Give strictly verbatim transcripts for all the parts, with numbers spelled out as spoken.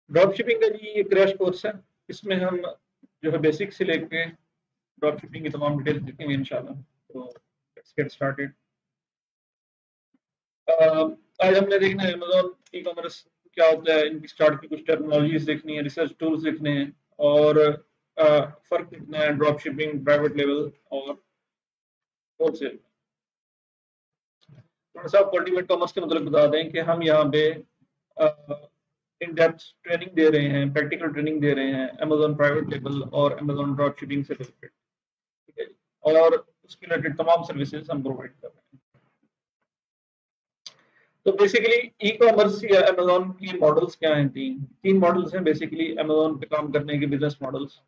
Drop shipping का जी ये crash course है। इसमें हम जो है बेसिक से लेके ड्रॉप शिपिंग की तमाम डिटेल्स देखेंगे इंशाल्लाह। तो लेट्स गेट स्टार्टेड। आज हमने देखना है अमेज़न ई कॉमर्स क्या होता है, इनकी स्टार्ट की कुछ टेक्नोलॉजीज देखनी है, रिसर्च टूल्स देखने हैं और अ, फर्क देखना है ड्रॉप शिपिंग, प्राइवेट लेवल और होलसेल। थोड़ा सा अल्टीमेट कॉमर्स के मतलब बता दें कि हम यहाँ पे इन डेप्थ ट्रेनिंग दे रहे हैं, प्रैक्टिकल ट्रेनिंग दे रहे हैं अमेज़न प्राइवेट लेबल और अमेज़न ड्रॉप शिपिंग से रिलेटेड, ठीक है जी। और उसके रिलेटेड तमाम सर्विसेज हम प्रोवाइड कर रहे हैं। तो बेसिकली ई कॉमर्स या अमेज़न की मॉडल्स क्या हैं? तीन तीन मॉडल्स हैं बेसिकली अमेज़न पे काम करने के बिजनेस मॉडल्स।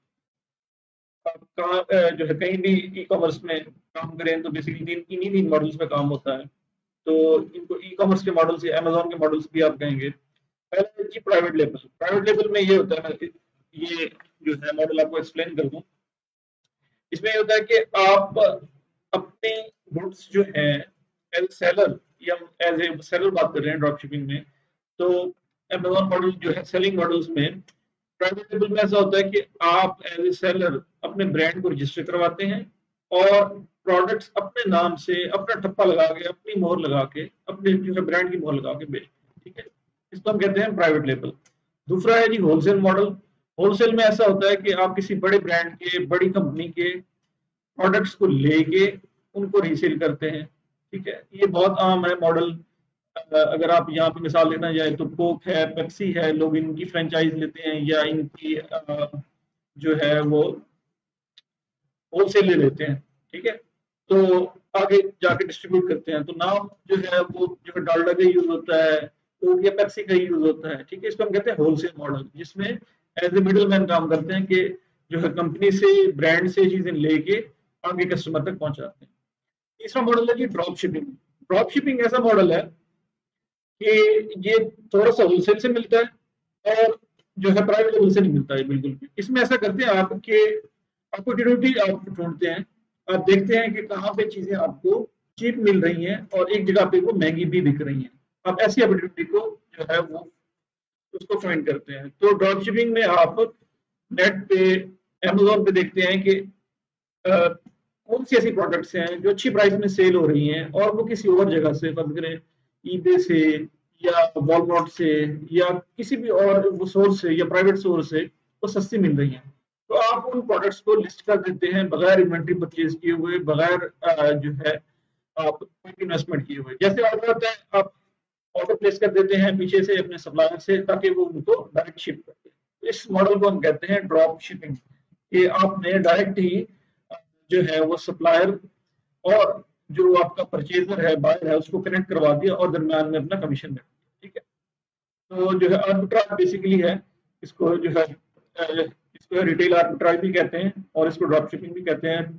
आप कहाँ अ, जो है कहीं भी ई कॉमर्स में काम करें तो बेसिकली तीन इन्हीं तीन मॉडल्स पे काम होता है। तो इनको ई कॉमर्स के मॉडल्स या अमेज़न के मॉडल्स भी आप कहेंगे। पहला है जी प्राइवेट लेबल। प्राइवेट लेबल में ये होता है, मैं ये जो है मॉडल आपको एक्सप्लेन कर दूं। इसमें ये होता है कि आप अपनी गुड्स जो है एज सेलर या एज ए सेलर बात कर रहे हैं ड्रॉप शिपिंग में, तो अमेज़न मॉडल जो है सेलिंग मॉडल्स में प्राइवेट लेबल में ऐसा होता है कि आप एज ए सेलर अपने ब्रांड को रजिस्टर करवाते हैं और प्रोडक्ट्स अपने नाम से अपना ठप्पा लगा के, अपनी मोहर लगा के, अपने जो है ब्रांड की मोहर लगा के बेचते हैं, ठीक है। इसको हम कहते हैं प्राइवेट लेबल। दूसरा है जी होलसेल मॉडल। होलसेल में ऐसा होता है कि आप किसी बड़े ब्रांड के, बड़ी कंपनी के प्रोडक्ट्स को लेके उनको रीसेल करते हैं, ठीक है। ये बहुत आम है मॉडल। अगर आप यहाँ पे मिसाल लेना जाए तो कोक है, पेप्सी है, लोग इनकी फ्रेंचाइज लेते हैं या इनकी अ, जो है वो होलसेल ले लेते हैं, ठीक है। तो आगे जाके डिस्ट्रीब्यूट करते हैं, तो नाम जो है वो जो है डालडा का यूज होता है, कोक या पेप्सी का यूज होता है, ठीक है। इसको हम कहते हैं होलसेल मॉडल, जिसमें एज ए मिडल मैन काम करते हैं कि जो है कंपनी से, ब्रांड से चीजें लेके आगे कस्टमर तक पहुंचाते हैं। तीसरा मॉडल है जी ड्रॉप शिपिंग। ड्रॉप शिपिंग ऐसा मॉडल है कि ये थोड़ा सा होलसेल से मिलता है और जो है प्राइवेट लेवल से नहीं मिलता है बिल्कुल भी। इसमें ऐसा करते हैं आपके अपॉर्चुनिटी आप ढूंढते हैं, आप देखते हैं कि कहाँ पे चीजें आपको चीप मिल रही हैं और एक जगह पे वो महंगी भी बिक रही हैं। आप ऐसी अपॉर्चुनिटी को जो है वो उसको फाइंड करते हैं। तो ड्रॉप शिपिंग में आप नेट पे, अमेजोन पे देखते हैं कि अ, कौन सी ऐसी प्रोडक्ट्स हैं जो अच्छी प्राइस में सेल हो रही हैं और वो किसी और जगह से, फर्ज करें ईबे से या वॉलमार्ट से या किसी भी और सोर्स से या प्राइवेट सोर्स से वो सस्ती मिल रही हैं। तो आप उन प्रोडक्ट्स को लिस्ट कर देते हैं बगैर इन्वेंट्री परचेज किए हुए, बगैर अ, जो है आप इन्वेस्टमेंट किए हुए। जैसे ऑर्डर होता है, आप ऑर्डर प्लेस कर देते हैं पीछे से अपने सप्लायर से ताकि वो उनको डायरेक्ट शिप कर दे। इस मॉडल को हम कहते हैं ड्रॉप शिपिंग। कि आपने डायरेक्ट ही जो है वो सप्लायर और जो आपका परचेजर है, बायर है, उसको कनेक्ट करवा दिया और दरम्यान में अपना कमीशन रख दिया, ठीक है। तो जो है आर्बिट्राज बेसिकली है, इसको जो है अ, इसको रिटेल आर्बिट्राज भी कहते हैं और इसको ड्रॉप शिपिंग भी कहते हैं।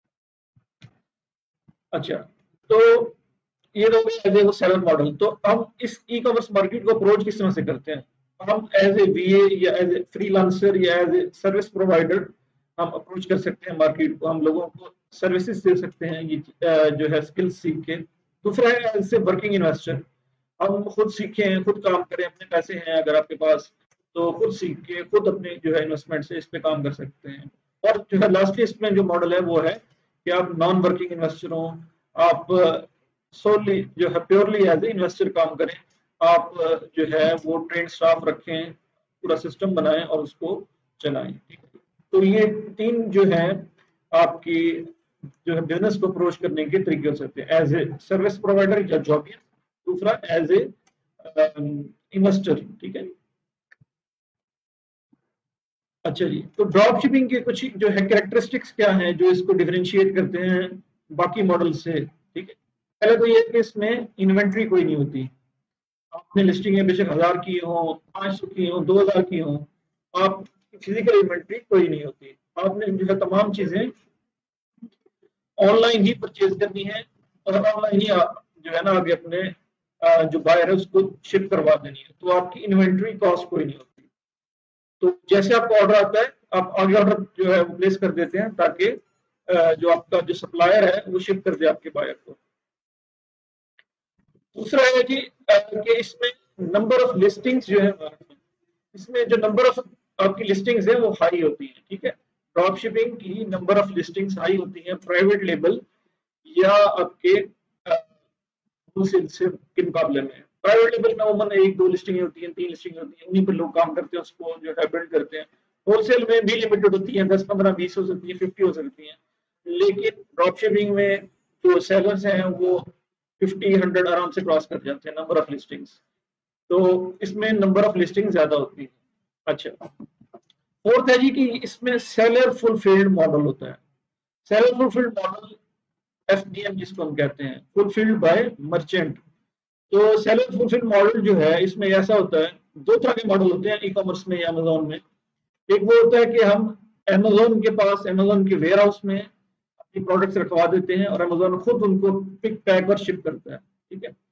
अच्छा, तो ये तो एज ए सेलर मॉडल। तो हम इस ई कॉमर्स मार्केट को अप्रोच किस तरह से करते हैं? हम एज ए वीए या एज ए फ्रीलांसर या एज ए सर्विस प्रोवाइडर हम अप्रोच कर सकते हैं मार्केट को। हम लोगों को सर्विसेज दे सकते हैं ये अ, जो है स्किल्स सीख के। दूसरा है एज ए वर्किंग इन्वेस्टर। हम खुद सीखें, खुद काम करें, अपने पैसे हैं अगर आपके पास तो खुद सीख के खुद अपने जो है इन्वेस्टमेंट से इस पे काम कर सकते हैं। और जो है लास्टली इसमें जो मॉडल है वो है कि आप नॉन वर्किंग इन्वेस्टर हो, आप सोली जो है प्योरली एज ए इन्वेस्टर काम करें। आप अ, जो है वो ट्रेन स्टाफ रखें, पूरा सिस्टम बनाएं और उसको चलाएं, ठीक है। तो ये तीन जो है आपकी जो है बिजनेस को अप्रोच करने के तरीके हो सकते हैं, एज ए सर्विस प्रोवाइडर या जॉबियर, दूसरा एज ए इन्वेस्टर, ठीक है। अच्छा जी, तो ड्रॉप शिपिंग के कुछ जो है कैरेक्टरिस्टिक्स क्या हैं जो इसको डिफरेंशिएट करते हैं बाकी मॉडल से, ठीक है। पहले तो ये है कि इसमें इन्वेंट्री कोई नहीं होती। आपने लिस्टिंग बेशक हजार की हो, पांच सौ की हो, दो हजार की हो, आप फिजिकल इन्वेंट्री कोई नहीं होती। आपने जो है तमाम चीजें ऑनलाइन ही परचेज करनी है और ऑनलाइन ही जो है ना आगे अपने अ, जो बायर है उसको शिप करवा देनी है। तो आपकी इन्वेंट्री कॉस्ट कोई नहीं होती। तो जैसे आपको ऑर्डर आता है, आप आगे ऑर्डर जो है वो प्लेस कर देते हैं ताकि अ, जो आपका जो सप्लायर है वो शिप कर दे आपके बायर को। दूसरा है कि, अ, कि इसमें नंबर ऑफ लिस्टिंग्स जो है इसमें जो नंबर ऑफ आपकी लिस्टिंग्स है वो हाई होती है, ठीक है। ड्रॉप शिपिंग की नंबर ऑफ लिस्टिंग्स हाई होती है प्राइवेट लेबल या आपके होलसेल से के मुकाबले में। प्राइवेट लेबल में उमूमन एक दो लिस्टिंग होती हैं, तीन लिस्टिंग होती हैं, उन्हीं पर लोग काम करते हैं, उसको जो है बिल्ड करते हैं। होलसेल में भी लिमिटेड होती है, दस पंद्रह बीस हो सकती है, फिफ्टी हो सकती है। लेकिन ड्रॉप शिपिंग में जो सेलर्स हैं वो फिफ्टी हंड्रेड आराम से क्रॉस कर जाते हैं नंबर ऑफ लिस्टिंग्स। तो इसमें नंबर ऑफ लिस्टिंग ज्यादा होती है। अच्छा, फोर्थ है जी कि इसमें सेलर फुलफिल्ड मॉडल होता है। सेलर फुलफिल्ड मॉडल एफडीएम जिसको हम कहते हैं, फुलफिल्ड बाय मर्चेंट। तो सेलर फुलफिल्ड मॉडल जो है इसमें ऐसा होता है, दो तरह के मॉडल होते हैं ई कॉमर्स में या अमेजोन में। एक वो होता है कि हम अमेजोन के पास अमेजोन के वेयर हाउस में अपनी प्रोडक्ट्स रखवा देते हैं और अमेजोन खुद उनको पिक पैक और शिप करता है, ठीक है।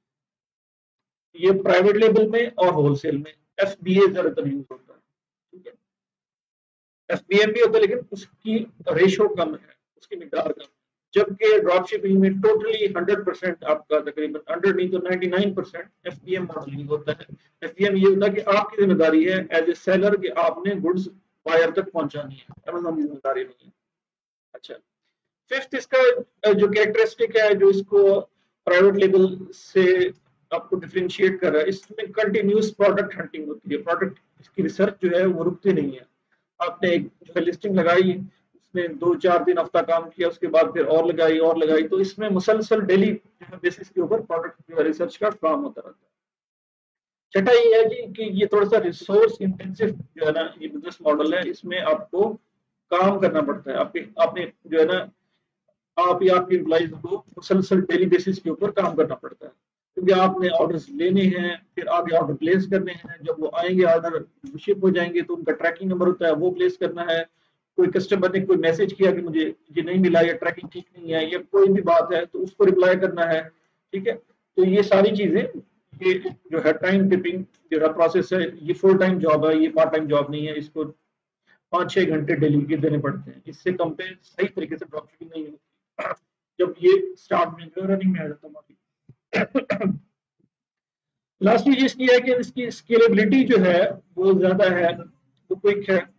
ये प्राइवेट लेबल में और होलसेल में एफबीए ज्यादातर यूज होता है, ठीक है। एफबीएम भी होता है लेकिन उसकी रेशो कम है, उसकी मिकदार कम है। जबकि ड्रॉप शिपिंग में टोटली हंड्रेड परसेंट आपका तकरीबन हंड्रेड नहीं तो ninety nine percent FBM model use होता है। एफबीएम ये होता है कि आपकी जिम्मेदारी है एज ए सेलर कि आपने गुड्स बायर तक पहुंचानी है, अमेज़न की जिम्मेदारी नहीं है। अच्छा, फिफ्थ इसका जो कैरेक्टरिस्टिक है जो इसको प्राइवेट लेबल से आपको डिफरेंशिएट कर रहा है, इसमें कंटिन्यूस प्रोडक्ट हंटिंग होती है। प्रोडक्ट की रिसर्च जो है वो रुकती नहीं है। आपने एक जो है लिस्टिंग लगाई, उसमें दो चार दिन हफ्ता काम किया, उसके बाद फिर और लगाई और लगाई, तो इसमें मुसलसल डेली बेसिस के ऊपर प्रोडक्ट जो है रिसर्च का काम होता रहता है। छठा ये है जी कि ये थोड़ा सा रिसोर्स इंटेंसिव जो है ना ये बिजनेस मॉडल है। इसमें आपको काम करना पड़ता है, आपके आपने जो है ना आप या आपके एम्प्लॉइज को मुसलसल डेली बेसिस के ऊपर काम करना पड़ता है, क्योंकि आपने ऑर्डर्स लेने हैं, फिर आगे ऑर्डर प्लेस करने हैं। जब वो आएंगे ऑर्डर शिप हो जाएंगे तो उनका ट्रैकिंग नंबर होता है, वो प्लेस करना है। कोई कस्टमर ने कोई मैसेज किया कि मुझे ये नहीं मिला या ट्रैकिंग ठीक नहीं है या कोई भी बात है तो उसको रिप्लाई करना है, ठीक है। तो ये सारी चीजें, ये जो है टाइम टिपिंग जो है प्रोसेस है, ये फुल टाइम जॉब है, ये पार्ट टाइम जॉब नहीं है। इसको पाँच छह घंटे डेली के देने पड़ते हैं। इससे कम पे सही तरीके से ड्रॉप शिपिंग नहीं होती जब ये स्टार्ट में जो रनिंग में आ जाता है। लास्टली इसकी है कि इसकी स्केलेबिलिटी जो है वो ज्यादा है, वो क्विक है,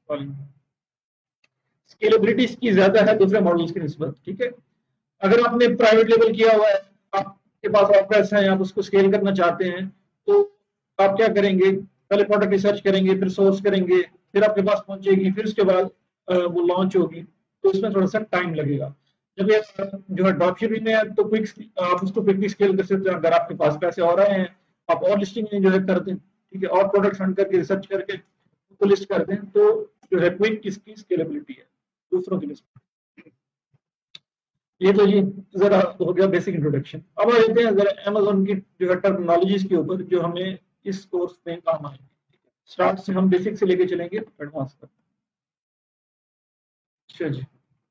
स्केलेबिलिटी इसकी ज्यादा है दूसरे मॉडल्स की निस्बत, ठीक है। अगर आपने प्राइवेट लेवल किया हुआ है, आपके पास और पैसा है, आप उसको स्केल करना चाहते हैं, तो आप क्या करेंगे, पहले प्रोडक्ट रिसर्च करेंगे, फिर सोर्स करेंगे, फिर आपके पास पहुंचेगी, फिर उसके बाद वो लॉन्च होगी, तो इसमें थोड़ा सा टाइम लगेगा। जब ये जो है ड्रॉप शिपिंग में है तो क्विक आप उसको क्विकली स्केल कर सकते हैं। अगर आपके पास पैसे और आए हैं, आप और लिस्टिंग जो है कर दें, ठीक है, और प्रोडक्ट हंट करके रिसर्च करके उसको लिस्ट कर दें, तो जो है क्विक इसकी स्केलेबिलिटी है दूसरों की लिस्ट। ये तो जी जरा हो गया बेसिक इंट्रोडक्शन। अब आ जाते हैं जरा अमेज़न की जो है टर्मिनोलॉजीज के ऊपर जो हमें इस कोर्स में काम आएंगे। स्टार्ट से हम बेसिक से लेके चलेंगे एडवांस तक। अच्छा जी,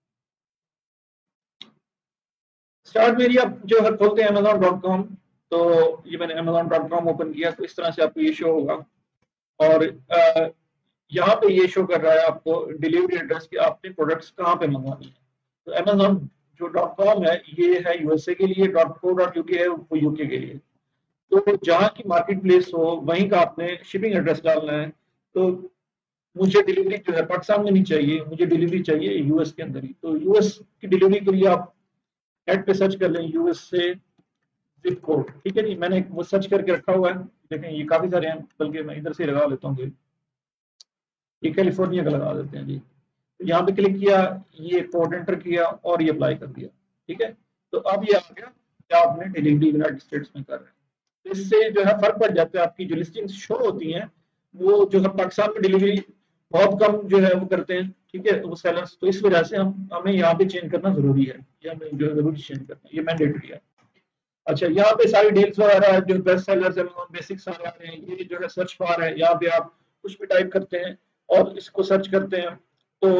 स्टार्ट मेरी आप जो है खोलते हैं अमेजोन डॉट कॉम। तो ये मैंने अमेजोन डॉट कॉम ओपन किया, तो इस तरह से आपको ये शो होगा। और यहाँ पे ये शो कर रहा है आपको डिलीवरी एड्रेस कि आपने प्रोडक्ट्स कहाँ पे मंगवानी है। तो अमेजोन जो डॉट कॉम है ये है यूएसए के लिए, डॉट को डॉट यूके है वो यूके के लिए। तो जहाँ की मार्केट प्लेस हो वहीं का आपने शिपिंग एड्रेस डालना है। तो मुझे डिलीवरी जो है पाकिस्तान में नहीं चाहिए, मुझे डिलीवरी चाहिए यूएस के अंदर ही। तो यूएस की डिलीवरी के लिए आप नेट पे सर्च कर लें यूएस से जिप कोड, ठीक है जी। मैंने वो सर्च करके रखा हुआ है, देखें ये काफी सारे हैं, बल्कि मैं इधर से लगा लेता हूँ, ये कैलिफोर्निया का लगा देते हैं जी। तो यहाँ पे क्लिक किया, ये कोड एंटर किया और ये अप्लाई कर दिया, ठीक है। तो अब ये आ गया कि आपने डिलीवरी यूनाइटेड स्टेट्स में कर रहे हैं। तो इससे जो है फर्क पड़ जाता है, आपकी जो लिस्टिंग शो होती हैं वो जो है पाकिस्तान में डिलीवरी बहुत कम जो है वो करते हैं, ठीक है, वो सेलर्स। तो इस वजह से हम हमें यहाँ पे चेंज करना जरूरी है, ये हमें जो है जरूरी चेंज करना है, ये मैंडेटरी है। अच्छा, यहाँ पे सारी डील्स वगैरह जो बेस्ट सेलर्स अमेज़न बेसिक्स आ रहे हैं, ये जो है सर्च बार है, यहाँ पे आप कुछ भी टाइप करते हैं और इसको सर्च करते हैं। तो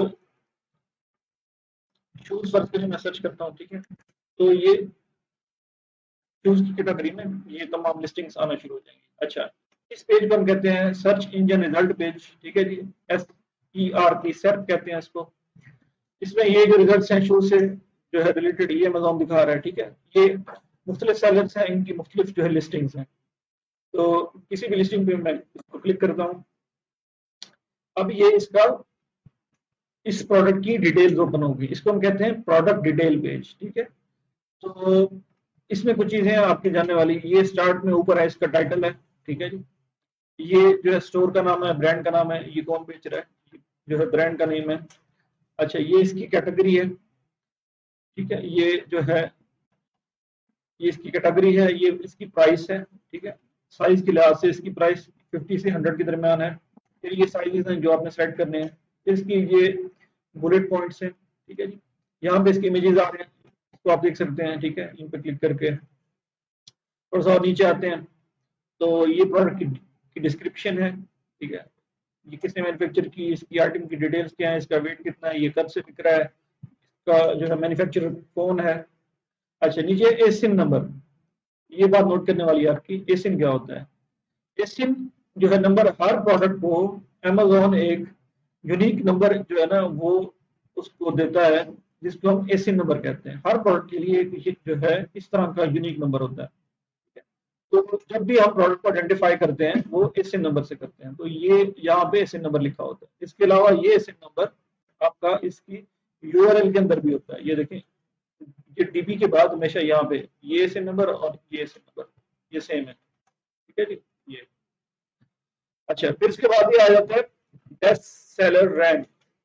शूज सर्च के लिए मैं सर्च करता हूँ, ठीक है। तो ये शूज की कैटेगरी में ये तमाम लिस्टिंग्स आना शुरू हो जाएंगी। अच्छा, इस पेज को हम कहते हैं सर्च इंजन रिजल्ट पेज, ठीक है जी। S E R P search कहते हैं इसको। इसमें ये जो रिजल्ट्स हैं शूज से जो है रिलेटेड ये अमेज़न दिखा रहा है, ठीक है। ये मुख्तलिफ सेलर्स हैं, इनकी मुख्तलिफ जो है लिस्टिंग्स हैं। तो किसी भी लिस्टिंग पे मैं इसको क्लिक करता हूँ, अब ये इसका इस प्रोडक्ट की डिटेल्स ओपन होगी, इसको हम कहते हैं प्रोडक्ट डिटेल पेज, ठीक है। तो इसमें कुछ चीजें आपकी जानने वाली, ये स्टार्ट में ऊपर है इसका टाइटल है, ठीक है जी। ये जो है स्टोर का नाम है, ब्रांड का नाम है, ये कौन बेच रहा है, जो है ब्रांड का नेम है। अच्छा, ये इसकी कैटेगरी है, ठीक है। ये जो है ये इसकी कैटेगरी है, ये इसकी प्राइस है, ठीक है। साइज के लिहाज से इसकी प्राइस फिफ्टी से हंड्रेड के दरमियान है। फिर ये साइजेस हैं जो आपने सेलेक्ट करने हैं, इसकी ये बुलेट पॉइंट्स हैं, ठीक है जी। यहाँ पे इसके इमेजेस आ रहे हैं, तो आप देख सकते हैं, ठीक है। इन पे क्लिक करके थोड़ा सा और नीचे आते हैं तो ये प्रोडक्ट की, की डिस्क्रिप्शन है, ठीक है। ये किसने मैन्युफैक्चर की, इसकी आइटम की डिटेल्स क्या है, इसका वेट कितना है, ये कब से बिक रहा है, इसका जो है मैन्युफैक्चरर कौन है। अच्छा, नीचे एसिन नंबर, ये बात नोट करने वाली है आपकी, एसिन क्या होता है। एसिन जो है नंबर, हर प्रोडक्ट को अमेज़न एक यूनिक नंबर जो है ना वो उसको देता है, जिसको हम एसिन नंबर कहते हैं। हर प्रोडक्ट के लिए एक जो है इस तरह का यूनिक नंबर होता है। तो जब भी हम प्रोडक्ट को आइडेंटिफाई करते हैं वो एसिन नंबर से करते हैं, तो ये यहाँ पे एसिन नंबर लिखा होता है। इसके अलावा ये एसिन नंबर आपका इसकी यूआरएल के अंदर भी होता है, ये देखें, ये डीबी के बाद हमेशा यहाँ पे ये एसिन नंबर और ये एसिन नंबर ये सेम है, ठीक है जी। ये अच्छा, फिर इसके बाद ये आ जाता है बेस्ट सेलर रैंक,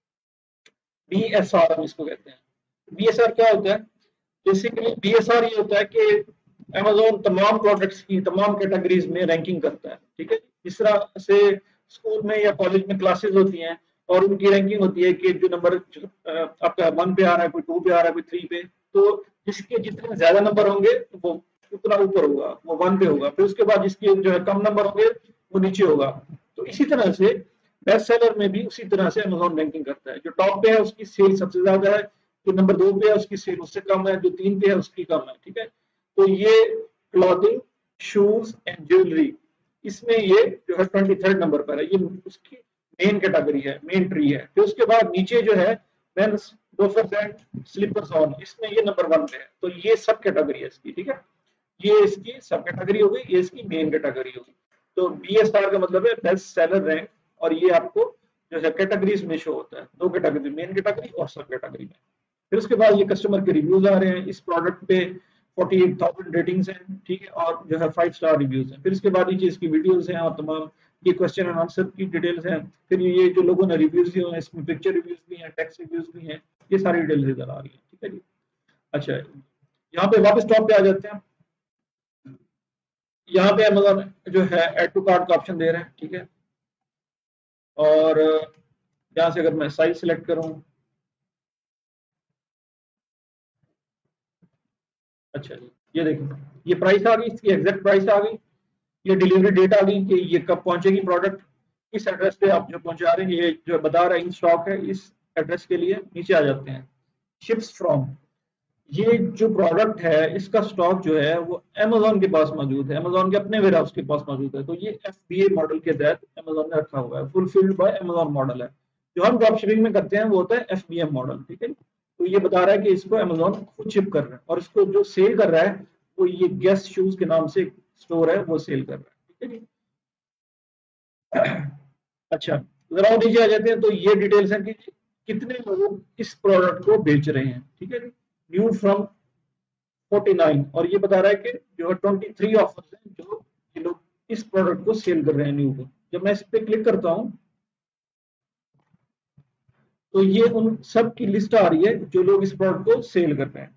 बीएसआर हम इसको कहते हैं। बीएसआर क्या होता है, बेसिकली बीएसआर ये होता है कि अमेज़न तमाम प्रोडक्ट्स की तमाम कैटेगरीज में रैंकिंग करता है, ठीक है। जिस तरह से स्कूल में या कॉलेज में क्लासेस होती हैं और उनकी रैंकिंग होती है कि जो नंबर आपका वन पे आ रहा है, कोई टू पे आ रहा है, कोई थ्री पे, तो जिसके जितने ज्यादा नंबर होंगे वो उतना ऊपर होगा, वो वन पे होगा। फिर उसके बाद जिसके जो है कम नंबर होंगे वो नीचे होगा। तो इसी तरह से बेस्ट सेलर में भी उसी तरह से अमेज़न रैंकिंग करता है। जो टॉप पे है उसकी सेल सबसे ज्यादा है, जो नंबर दो पे है उसकी सेल उससे कम है, जो तीन पे है उसकी कम है, ठीक है। तो ये क्लॉथिंग, शूज एंड ज्वेलरी, इसमें ये जो है ट्वेंटी थर्ड नंबर पर है, ये उसकी मेन कैटेगरी है, मेन ट्री है। फिर उसके बाद नीचे जो है men's loafers and slippers on, इसमें ये नंबर वन पे है। तो ये सब कैटेगरी है इसकी, ठीक है। ये इसकी सब कैटेगरी हो गई, ये इसकी मेन कैटेगरी होगी। तो बी एस आर का मतलब है बेस्ट सेलर रैंक, और ये आपको जो है कैटेगरीज में शो होता है, दो कैटेगरी, मेन कैटेगरी और सब कैटेगरी में। फिर उसके बाद ये कस्टमर के रिव्यूज आ रहे हैं, इस प्रोडक्ट पे अड़तालीस हज़ार रेटिंग्स हैं, ठीक है, और जो है फाइव स्टार रिव्यूज हैं। फिर इसके बाद नीचे इसकी वीडियोस हैं और तमाम ये क्वेश्चन एंड आंसर की डिटेल्स हैं। फिर ये जो लोगों ने रिव्यूज दिए हैं इसमें पिक्चर रिव्यूज भी हैं, टेक्स्ट रिव्यूज भी हैं, ये सारी डिटेल्स इधर आ रही है, ठीक है जी। अच्छा, यहाँ पे वापस टॉप पे आ जाते हैं। यहाँ पे अमेज़न जो है ऐड टू कार्ट का ऑप्शन दे रहे हैं, ठीक है। और यहाँ से अगर मैं साइज सिलेक्ट करूँ, अच्छा जी, ये देखिए, ये प्राइस आ गई, इसकी एग्जैक्ट प्राइस आ गई, ये डिलीवरी डेट आ गई कि ये कब पहुंचेगी प्रोडक्ट, इस एड्रेस पे आप जो पहुंचा रहे हैं, ये जो बता रहा है इन स्टॉक है, इस एड्रेस के लिए नीचे आ जाते हैं। शिप्स फ्रॉम, ये जो प्रोडक्ट है इसका स्टॉक जो है वो अमेज़न के पास मौजूद है, अमेज़न के अपने वेयर हाउस के पास मौजूद है। तो ये एफबीए मॉडल के तहत अमेज़न ने रखा हुआ है, फुलफिल्ड बाय अमेज़न मॉडल है। जो हम ड्रॉप शिपिंग में करते हैं वो होता है एफबीएम मॉडल, ठीक है। तो ये बता रहा है कि इसको अमेज़न खुद शिप कर रहा है, और इसको जो सेल कर रहा है वो ये गेस्ट शूज के नाम से स्टोर है, वो सेल कर रहा है, ठीक है जी। अच्छा, जरा और नीचे आ जाते हैं तो ये डिटेल्स हैं कि कितने लोग इस प्रोडक्ट को बेच रहे हैं, ठीक है जी। न्यू फ्रॉम उनचास, और ये बता रहा है कि जो है तेईस ऑफर्स हैं जो ये लोग इस प्रोडक्ट को सेल कर रहे हैं, न्यू को। जब मैं इस पे क्लिक करता हूं तो ये उन सब की लिस्ट आ रही है जो लोग इस प्रोडक्ट को सेल कर रहे हैं।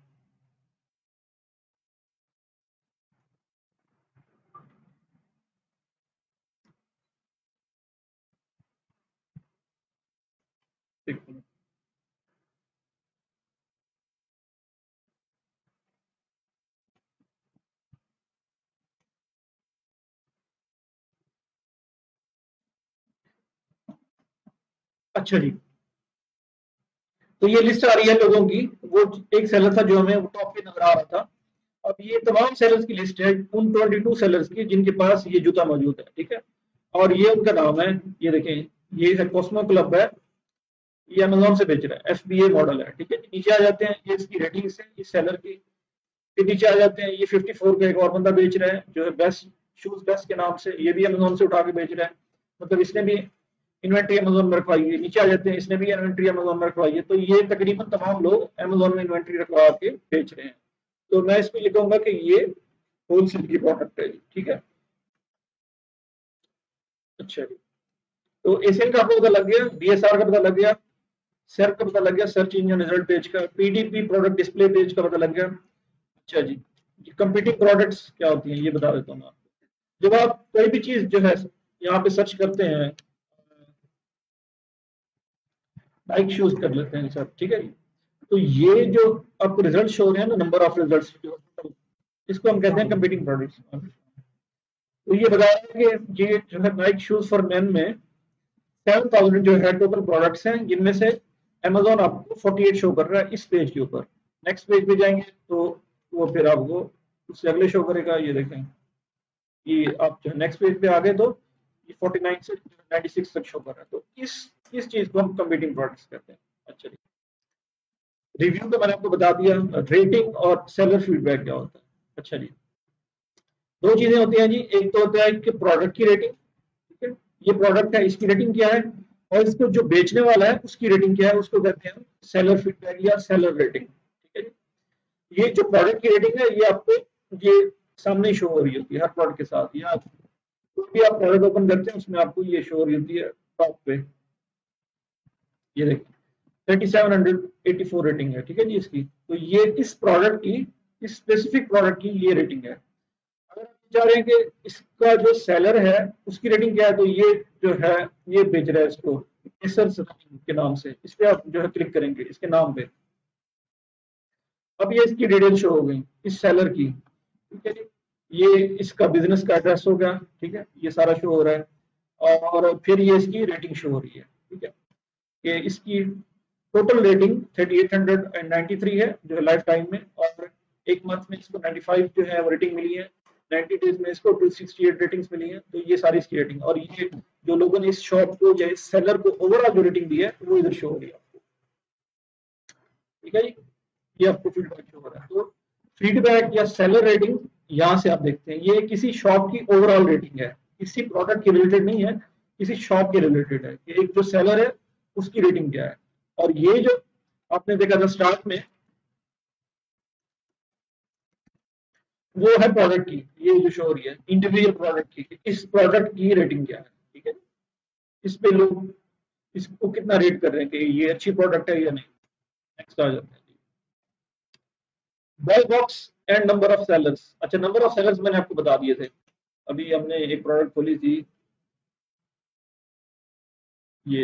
अच्छा जी, तो ये लिस्ट आ रही है लोगों की, वो एक सेलर था जो हमें टॉप पे नजर आ रहा था। अब ये तमाम सेलर्स की लिस्ट है, उन बाईस सेलर्स की जिनके पास ये जूता मौजूद है, ठीक है। और ये उनका नाम है, ये देखें, ये है कॉस्मो क्लब है, ये अमेज़न से बेच रहा है, एफबीए मॉडल है, ठीक है। नीचे आ जाते हैं, ये इसकी रेटिंग्स है इस सेलर की। फिर नीचे आ जाते हैं, ये चौवन का एक और बंदा बेच रहा है जो है बेस्ट शूज बेस्ट के नाम से, ये भी अमेज़न से उठा के बेच रहा है, मतलब इसने भी इन्वेंट्री अमेजोन में रखवाई है, नीचे आ जाते हैं, इसने भी इन्वेंट्री अमेजोन में रखवाई है। तो ये तकरीबन तमाम लोग अमेजोन में इन्वेंट्री रखवा के बेच रहे हैं। तो मैं इसको ये कहूंगा कि ये होलसेल की प्रोडक्ट है, ठीक है। अच्छा जी, तो एसीएल का आपको पता लग गया, बीएसआर का पता लग गया, सेर का पता लग गया, सर्च इंजन रिजल्ट पेज का, पीडीपी प्रोडक्ट डिस्प्ले पेज का पता लग गया। अच्छा जी, कंपीटिंग प्रोडक्ट्स क्या होती हैं ये बता देता हूँ मैं आपको। जब आप कोई भी चीज जो है यहाँ पे सर्च करते हैं, नाइक शूज कर लेते हैं सर, ठीक है जी। तो ये जो आपको रिजल्ट शो हो रहे हैं ना, नंबर ऑफ रिजल्ट्स, इसको हम कहते हैं कंपीटिंग प्रोडक्ट्स। तो ये बता रहे हैं कि ये जो है नाइक शूज फॉर मेन में सेवन थाउजेंड जो है टोटल प्रोडक्ट्स हैं, जिनमें से अमेजोन आपको फोर्टी एट शो कर रहा है इस पेज के ऊपर। नेक्स्ट पेज पे जाएंगे तो वो फिर आपको उससे अगले शो करेगा। ये देखें, ये आप जो नेक्स्ट पेज पे आ गए तो ये फोर्टी नाइन से नाइंटी सिक्स तक शो कर रहा है। तो इस इस चीज को हम कंपीटिंग प्रोडक्ट्स कहते हैं। अच्छा जी, रिव्यू तो मैंने आपको बता दिया। रेटिंग और सेलर फीडबैक क्या होता है। अच्छा जी, दो चीजें होती हैं जी, एक तो होता है कि प्रोडक्ट की रेटिंग, ठीक है, ये प्रोडक्ट है इसकी रेटिंग क्या है, और इसको जो बेचने वाला है उसकी रेटिंग क्या है, उसको कहते हैं सेलर फीडबैक या सेलर रेटिंग, ठीक है जी। ये जो प्रोडक्ट की रेटिंग है ये आपको ये सामने शो हो रही होती है हर प्रोडक्ट के साथ, या जो भी आप प्रोडक्ट ओपन करते हैं उसमें आपको ये शो हो रही होती है टॉप पे। ये देखिए thirty seven hundred eighty four rating है, ठीक है जी इसकी। तो ये इस प्रोडक्ट की, इस स्पेसिफिक प्रोडक्ट की ये रेटिंग है। अगर आप चाह रहे हैं कि इसका जो सेलर है उसकी रेटिंग क्या है, तो ये जो है ये बेच रहा है इसको एसर के नाम से, इस पे आप जो है क्लिक करेंगे इसके नाम पे। अब ये इसकी डिटेल शो हो गई इस सेलर की, ठीक है जी। ये इसका बिजनेस का एड्रेस हो गया, ठीक है, ये सारा शो हो रहा है। और फिर ये इसकी रेटिंग शो हो रही है, ठीक है, कि इसकी total rating thirty eight hundred ninety three है जो है लाइफ टाइम में, और एक मंथ में इसको नाइंटी फाइव जो है वो रेटिंग मिली है, नाइंटी डेज में इसको टू सिक्सटी एट रेटिंग्स मिली है। तो ये सारी इसकी रेटिंग, और ये जो लोगों ने इस शॉप को या इस सेलर को ओवरऑल जो रेटिंग दी है वो इधर शो हो रही है आपको, ठीक है जी। ये आपको फीडबैक शो हो रहा है। तो फीडबैक या सेलर रेटिंग यहाँ से आप देखते हैं, ये किसी शॉप की ओवरऑल रेटिंग है, किसी प्रोडक्ट के रिलेटेड नहीं है, किसी शॉप के रिलेटेड है कि एक जो सेलर है उसकी रेटिंग क्या है। और ये जो आपने देखा था स्टार्ट में, वो है प्रोडक्ट की, ये जो शो हो रही है इंडिविजुअल प्रोडक्ट की, इस प्रोडक्ट की रेटिंग क्या है, ठीक है। इस पे लोग इसको कितना रेट कर रहे हैं कि ये अच्छी प्रोडक्ट है या नहीं। नेक्स्ट आ जाते हैं, buy box and number of sellers. अच्छा, नंबर ऑफ सेलर्स मैंने आपको बता दिए थे, अभी हमने एक प्रोडक्ट खोली थी ये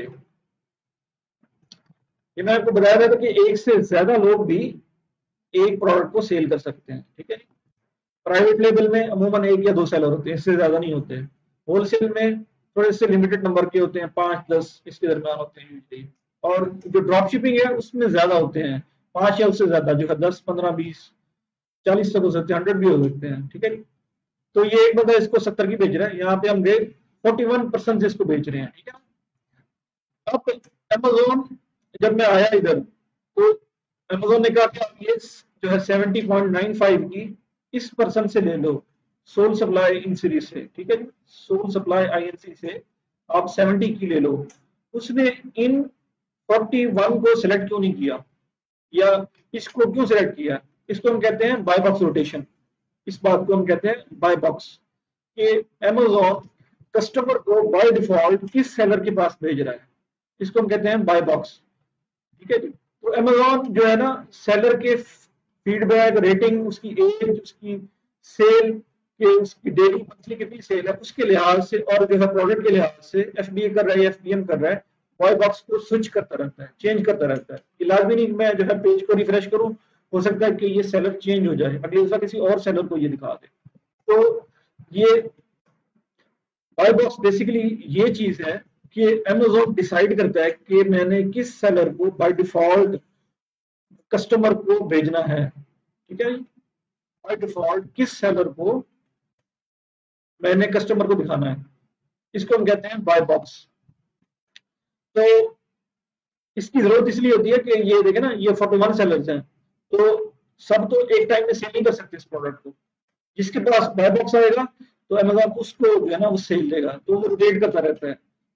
ये मैं आपको बताया था कि एक से ज्यादा लोग भी एक प्रोडक्ट को सेल कर सकते हैं, ठीक है। प्राइवेट लेवल में अमूमन एक या दो सेलर होते हैं, इससे ज्यादा नहीं होते हैं। होलसेल में थोड़े से लिमिटेड नंबर के होते हैं, पांच दस इसके दरमियान होते हैं यूजली। और जो ड्रॉप शिपिंग है उसमें ज्यादा होते हैं, पांच या उससे ज्यादा, जो है दस पंद्रह बीस चालीस तक हो सकते हैं, हंड्रेड भी हो सकते हैं, ठीक है। तो ये एक बंदा इसको सत्तर की बेच रहा है, यहाँ पे हम गए फोर्टी वन परसेंट से इसको बेच रहे हैं, ठीक है। अब अमेजोन जब मैं आया इधर तो अमेजोन ने कहा कि आप ये जो है सेवेंटी पॉइंट नाइन फाइव की इस पर्सन से ले लो, सोल सप्लाई इन सीरीज से, ठीक है, सोल सप्लाई आईएनसी से आप सेवेंटी की ले लो। उसने इन फोर्टी वन को सिलेक्ट क्यों नहीं किया, या इसको क्यों सिलेक्ट किया, इसको हम कहते हैं बाय बॉक्स रोटेशन। इस बात को हम कहते हैं बाय बॉक्स, कि अमेजोन कस्टमर को बाय डिफॉल्ट किस सेलर के पास भेज रहा है, इसको हम कहते हैं बाय बॉक्स, ठीक है जी। तो अमेजोन जो है ना सेलर के फीडबैक, रेटिंग, उसकी एज, उसकी सेल के, उसकी डेली मंथली कितनी सेल है उसके लिहाज से, और जो है प्रोडक्ट के लिहाज से एफबीए कर रहा है, एफबीएम कर रहा है, बाय बॉक्स को स्विच करता रहता है, चेंज करता रहता है। ये लाजमी नहीं मैं जो है पेज को रिफ्रेश करूं, हो सकता है कि ये सेलर चेंज हो जाए, अगले दफा किसी और सेलर को ये दिखा दे। तो ये बाय बॉक्स बेसिकली ये चीज है कि अमेजोन डिसाइड करता है कि मैंने किस सेलर को बाय डिफॉल्ट कस्टमर को भेजना है, ठीक है। बाय डिफॉल्ट किस सेलर को मैंने कस्टमर को दिखाना है, इसको हम कहते हैं बाय बॉक्स। तो इसकी जरूरत इसलिए होती है कि ये देखे ना, ये फोर्टी वन सेलर्स हैं, तो सब तो एक टाइम में सेल नहीं कर सकते इस प्रोडक्ट को। जिसके पास बाय बॉक्स आएगा तो अमेजोन उसको जो है ना वो सेल देगा, तो वो रोटेट करता रहता है।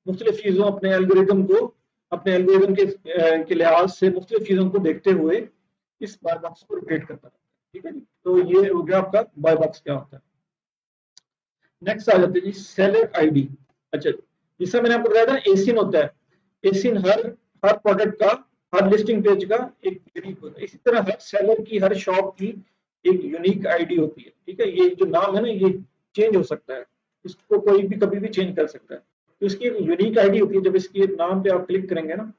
मुख्तलिफ चीज़ों अपने एल्गोरिदम को अपने एल्गोरिदम के के लिहाज से मुख्तलिफ चीज़ों को देखते हुए इस बाय बॉक्स को रोटेट करता रहता है। ठीक है जी, तो ये हो गया आपका बाय बॉक्स क्या होता है। नेक्स्ट आ जाते हैं जी सेलर आईडी। अच्छा, जिससे मैंने आपको बताया था एसिन होता है, एसिन हर हर प्रोडक्ट का, हर लिस्टिंग पेज का एक यूनिक होता है। इसी तरह हर सेलर की, हर शॉप की एक यूनिक आईडी होती है। ठीक है, ये जो नाम है ना, ये चेंज हो सकता है, इसको कोई भी कभी भी चेंज कर सकता है। तो इसकी एक यूनिक आईडी होती है। जब इसके नाम पे आप क्लिक करेंगे ना,